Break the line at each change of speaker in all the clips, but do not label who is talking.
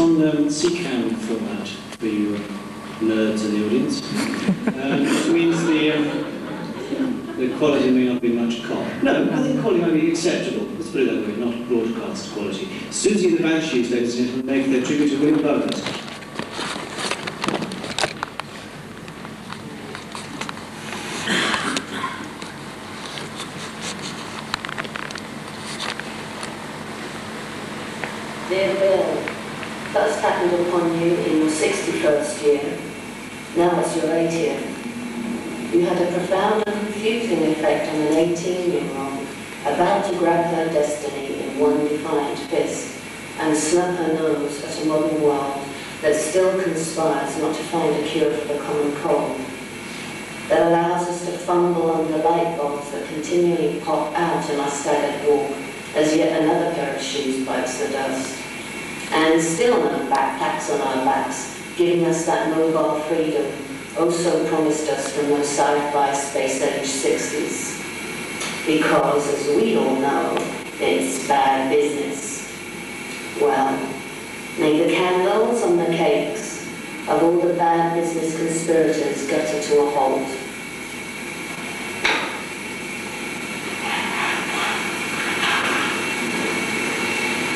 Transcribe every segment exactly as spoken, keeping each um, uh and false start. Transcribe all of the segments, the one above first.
on um, C CAM format for you nerds in the audience, um, which means the, um, the quality may not be much cop. No, I think quality might be acceptable. Let's put it that way, not broadcast quality. Susie and the Banshees, ladies and gentlemen, make their tribute to William Bowers.
Dear Bill, first happened upon you in your sixty-first year. Now it's your eightieth. You had a profound and confusing effect on an eighteen-year-old about to grab her destiny in one defiant fist and snub her nose at a modern world that still conspires not to find a cure for the common cold, that allows us to fumble under light bulbs that continually pop out in our staggered walk as yet another pair of shoes bites the dust. And still no backpacks on our backs, giving us that mobile freedom oh so promised us from those sci-fi space-age sixties. Because, as we all know, it's bad business. Well, may the candles on the cakes of all the bad business conspirators gutter to a halt.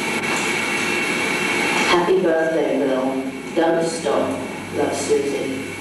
Happy birthday, Will. Don't stop. Love, Susie.